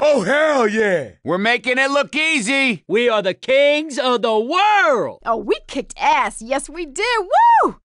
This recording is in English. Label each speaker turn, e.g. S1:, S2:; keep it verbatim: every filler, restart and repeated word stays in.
S1: Oh, hell yeah!
S2: We're making it look easy.
S3: We are the kings of the world.
S4: Oh, we kicked ass. Yes, we did. Woo!